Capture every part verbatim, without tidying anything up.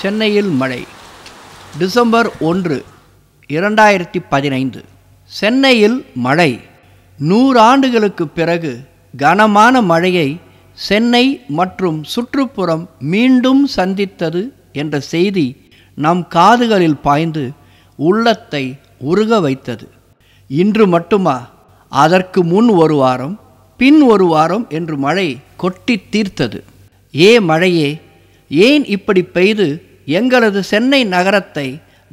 சென்னையில் மழை. டிசம்பர் ஒன்று இரண்டாயிரத்தி பதினைந்து. சென்னையில் மழை. நூறு ஆண்டுகளுக்கு பிறகு கனமான மழையை சென்னை மற்றும் சுற்றுப்புறம் மீண்டும் சந்தித்தது என்ற செய்தி நம் காதுகளில் பாய்ந்து உள்ளத்தை உருக வைத்தது. இன்று மட்டுமா, அதற்கு முன் ஒரு வாரம், பின் ஒரு வாரம் என்று மழை கொட்டி தீர்த்தது. ஏ மழையே, ஏன் இப்படி பெய்து எங்களது சென்னை நகரத்தை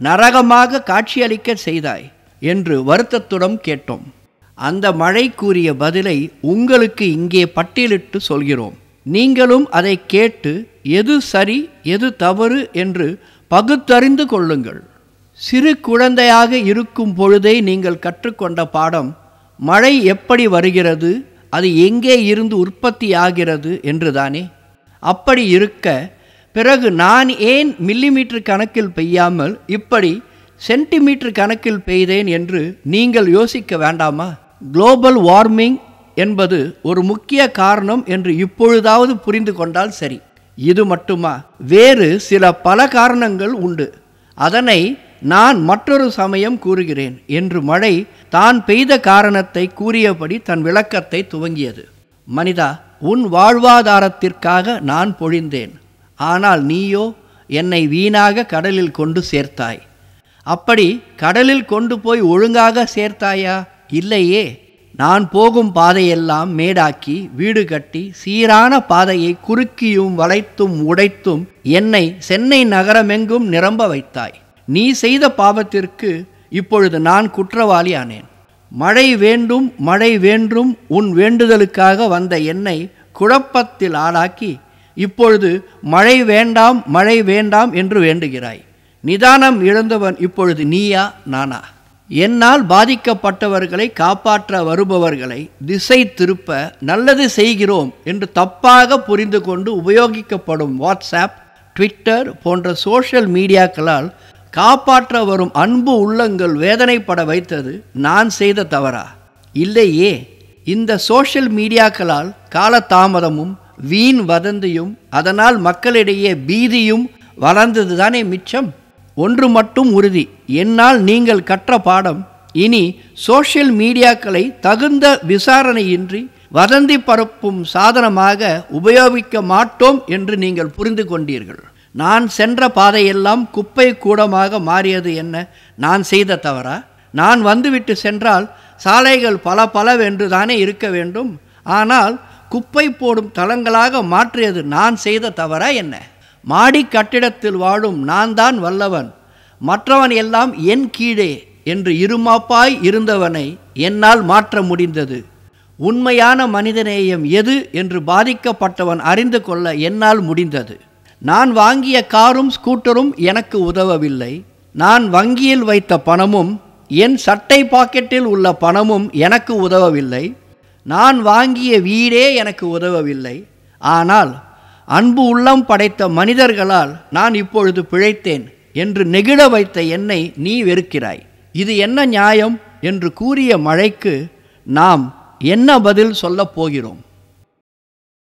நரகமாக காட்சியளிக்க செய்தாய் என்று வருத்தத்துடன் கேட்டோம். அந்த மழை கூறிய பதிலை உங்களுக்கு இங்கே பட்டியலிட்டு சொல்கிறோம். நீங்களும் அதை கேட்டு எது சரி எது தவறு என்று பகுத்தறிந்து கொள்ளுங்கள். சிறு குழந்தையாக இருக்கும் பொழுதே நீங்கள் கற்றுக்கொண்ட பாடம் மழை எப்படி வருகிறது, அது எங்கே இருந்து உற்பத்தி ஆகிறது என்றுதானே. அப்படி இருக்க பிறகு நான் ஏன் மில்லிமீட்டர் கணக்கில் பெய்யாமல் இப்படி சென்டிமீட்டர் கணக்கில் பெய்தேன் என்று நீங்கள் யோசிக்க வேண்டாமா? குளோபல் வார்மிங் என்பது ஒரு முக்கிய காரணம் என்று இப்பொழுதாவது புரிந்து கொண்டால் சரி. இது மட்டுமா, வேறு சில பல காரணங்கள் உண்டு. அதனை நான் மற்றொரு சமயம் கூறுகிறேன் என்று மழை தான் பெய்த காரணத்தை கூறியபடி தன் விளக்கத்தை துவங்கியது. மனிதா, உன் வாழ்வாதாரத்திற்காக நான் பொழிந்தேன். ஆனால் நீயோ என்னை வீணாக கடலில் கொண்டு சேர்த்தாய். அப்படி கடலில் கொண்டு போய் ஒழுங்காக சேர்த்தாயா? இல்லையே. நான் போகும் பாதையெல்லாம் மேடாக்கி வீடு கட்டி சீரான பாதையை குறுக்கியும் வளைத்தும் உடைத்தும் என்னை சென்னை நகரமெங்கும் நிரம்ப வைத்தாய். நீ செய்த பாவத்திற்கு இப்பொழுது நான் குற்றவாளி ஆனேன். மழை வேண்டும் மழை வேண்டும் உன் வேண்டுதலுக்காக வந்த என்னை குழப்பத்தில் ஆளாக்கி இப்பொழுது மழை வேண்டாம் மழை வேண்டாம் என்று வேண்டுகிறாய். நிதானம் இழந்தவன் இப்பொழுது நீயா நானா? என்னால் பாதிக்கப்பட்டவர்களை காப்பாற்ற வருபவர்களை திசை திருப்ப நல்லது செய்கிறோம் என்று தப்பாக புரிந்து கொண்டு உபயோகிக்கப்படும் வாட்ஸ்ஆப், ட்விட்டர் போன்ற சோஷியல் மீடியாக்களால் காப்பாற்ற வரும் அன்பு உள்ளங்கள் வேதனைப்பட வைத்தது நான் செய்த தவறா? இல்லையே. இந்த சோஷியல் மீடியாக்களால் காலதாமதமும் வீண் வதந்தியும் அதனால் மக்களிடையே பீதியும் வளர்ந்தது தானே மிச்சம். ஒன்று மட்டும் உறுதி, என்னால் நீங்கள் கற்ற பாடம் இனி சோஷியல் மீடியாக்களை தகுந்த விசாரணையின்றி வதந்தி பரப்பும் சாதனமாக உபயோகிக்க மாட்டோம் என்று நீங்கள் புரிந்து கொண்டீர்கள். நான் சென்ற பாதையெல்லாம் குப்பை கூடமாக மாறியது என்ன நான் செய்த தவறா? நான் வந்துவிட்டு சென்றால் சாலைகள் பல பலவென்று தானே இருக்க வேண்டும். ஆனால் குப்பை போடும் தளங்களாக மாற்றியது நான் செய்த தவறா என்ன? மாடி கட்டிடத்தில் வாழும் நான் தான் வல்லவன், மற்றவன் எல்லாம் என் கீழே என்று இருமாப்பாய் இருந்தவனை என்னால் மாற்ற முடிந்தது. உண்மையான மனிதநேயம் எது என்று பாதிக்கப்பட்டவன் அறிந்து கொள்ள என்னால் முடிந்தது. நான் வாங்கிய காரும் ஸ்கூட்டரும் எனக்கு உதவவில்லை. நான் வங்கியில் வைத்த பணமும் என் சட்டை பாக்கெட்டில் உள்ள பணமும் எனக்கு உதவவில்லை. நான் வாங்கிய வீடே எனக்கு உதவவில்லை. ஆனால் அன்பு உள்ளம் படைத்த மனிதர்களால் நான் இப்பொழுது பிழைத்தேன் என்று நெகிழ வைத்த என்னை நீ வெறுக்கிறாய். இது என்ன நியாயம் என்று கூறிய மழைக்கு நாம் என்ன பதில் சொல்லப் போகிறோம்?